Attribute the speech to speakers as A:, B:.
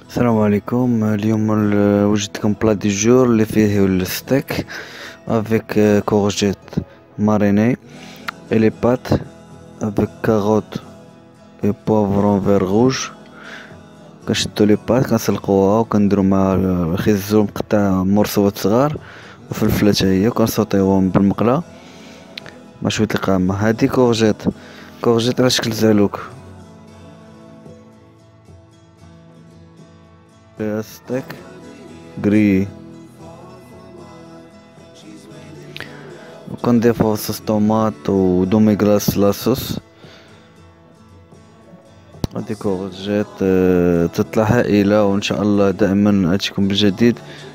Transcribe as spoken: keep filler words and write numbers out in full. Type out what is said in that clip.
A: السلام عليكم. اليوم ال- وجدتكم بلا دي جور اللي فيه الستيك افيك كورجيت ماريني et les pâtes avec carottes et poivrons vert rouge. كنشدو لي بات كنسلقوها وكنديرو مع خيزو مقطع مرصوات صغار وفلفلة حتى هي وكنسوطيوهم بالمقلة مع شوية القامة. هادي كورجيت كورجيت على شكل زالوك. فيها ستيك كري وكنضيفو صوص طوماط ودومي غلاس لاصوص. هادي كورجيت آه، تطلع هائلة وان شاء الله دائما اتيكم بالجديد.